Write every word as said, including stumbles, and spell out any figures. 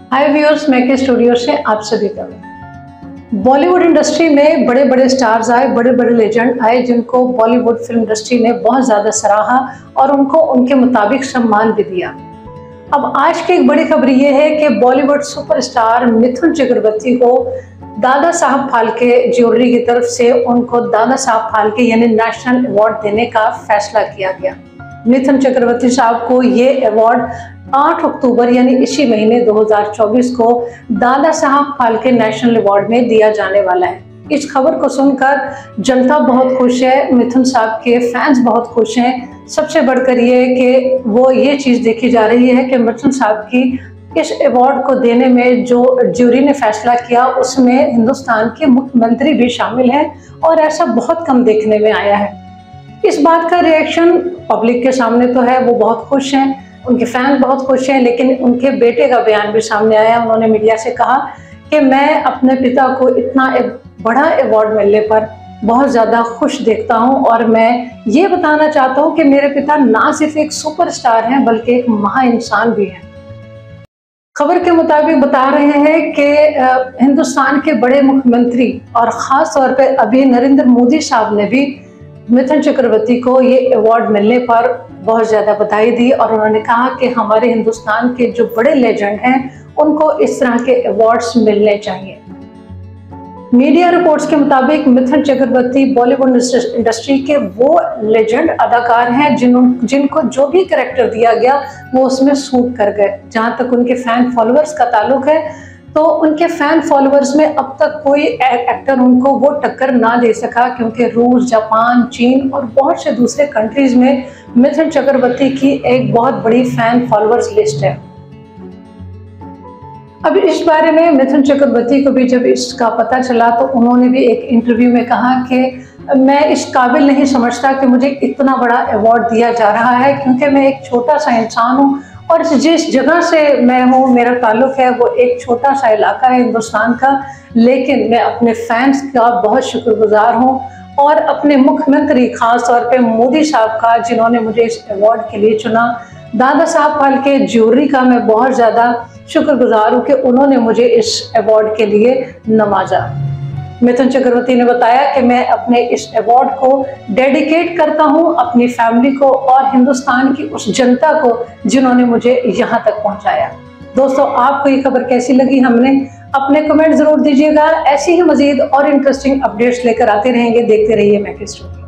हाय viewers, मैके studio से आप सभी का बॉलीवुड इंडस्ट्री में बड़े बड़े स्टार्स आए, बड़े बड़े लेजेंड आए जिनको बॉलीवुड फिल्म इंडस्ट्री ने बहुत ज़्यादा सराहा और उनको उनके मुताबिक सम्मान भी दिया। अब आज की एक बड़ी खबर ये है कि बॉलीवुड सुपरस्टार मिथुन चक्रवर्ती को दादा साहब फाल्के ज्वेलरी की तरफ से उनको दादा साहब फाल्के यानी नेशनल अवार्ड देने का फैसला किया गया। मिथुन चक्रवर्ती साहब को ये अवार्ड आठ अक्टूबर यानी इसी महीने दो हज़ार चौबीस को दादा साहब फाल्के नेशनल अवार्ड में दिया जाने वाला है। इस खबर को सुनकर जनता बहुत खुश है, मिथुन साहब के फैंस बहुत खुश हैं। सबसे बढ़कर ये कि वो ये चीज़ देखी जा रही है कि मिथुन साहब की इस अवार्ड को देने में जो ज्यूरी ने फैसला किया उसमें हिंदुस्तान के मुख्यमंत्री भी शामिल हैं और ऐसा बहुत कम देखने में आया है। इस बात का रिएक्शन पब्लिक के सामने तो है, वो बहुत खुश हैं, उनके फैन बहुत खुश हैं, लेकिन उनके बेटे का बयान भी सामने आया। उन्होंने मीडिया से कहा कि मैं अपने पिता को इतना एक बड़ा अवार्ड मिलने पर बहुत ज़्यादा खुश देखता हूं और मैं ये बताना चाहता हूं कि मेरे पिता ना सिर्फ एक सुपरस्टार हैं बल्कि एक महा इंसान भी हैं। खबर के मुताबिक बता रहे हैं कि हिंदुस्तान के बड़े मुख्यमंत्री और ख़ास तौर पर अभी नरेंद्र मोदी साहब ने भी मिथुन चक्रवर्ती को ये अवार्ड मिलने पर बहुत ज़्यादा बधाई दी और उन्होंने कहा कि हमारे हिंदुस्तान के जो बड़े लेजेंड हैं उनको इस तरह के अवार्ड्स मिलने चाहिए। मीडिया रिपोर्ट्स के मुताबिक मिथुन चक्रवर्ती बॉलीवुड इंडस्ट्री के वो लेजेंड अदाकार हैं जिन जिनको जो भी कैरेक्टर दिया गया वो उसमें सूट कर गए। जहाँ तक उनके फैन फॉलोअर्स का ताल्लुक है तो उनके फैन फॉलोअर्स में अब तक कोई एक्टर उनको वो टक्कर ना दे सका, क्योंकि रूस, जापान, चीन और बहुत से दूसरे कंट्रीज में मिथुन चक्रवर्ती की एक बहुत बड़ी फैन फॉलोअर्स लिस्ट है। अब इस बारे में मिथुन चक्रवर्ती को भी जब इसका पता चला तो उन्होंने भी एक इंटरव्यू में कहा कि मैं इस काबिल नहीं समझता कि मुझे इतना बड़ा अवार्ड दिया जा रहा है, क्योंकि मैं एक छोटा सा इंसान हूँ और जिस जगह से मैं हूँ, मेरा ताल्लुक है, वो एक छोटा सा इलाका है हिंदुस्तान का, लेकिन मैं अपने फैंस का बहुत शुक्रगुजार हूँ और अपने मुख्यमंत्री खास तौर पे मोदी साहब का, जिन्होंने मुझे इस अवार्ड के लिए चुना, दादा साहब फाल्के ज्वेलरी का मैं बहुत ज़्यादा शुक्रगुजार हूँ कि उन्होंने मुझे इस अवार्ड के लिए नवाजा। मिथुन चक्रवर्ती ने बताया कि मैं अपने इस अवार्ड को डेडिकेट करता हूं अपनी फैमिली को और हिंदुस्तान की उस जनता को जिन्होंने मुझे यहां तक पहुंचाया। दोस्तों, आपको ये खबर कैसी लगी हमने अपने कमेंट जरूर दीजिएगा। ऐसी ही मजीद और इंटरेस्टिंग अपडेट्स लेकर आते रहेंगे। देखते रहिए मैके स्टूडियो।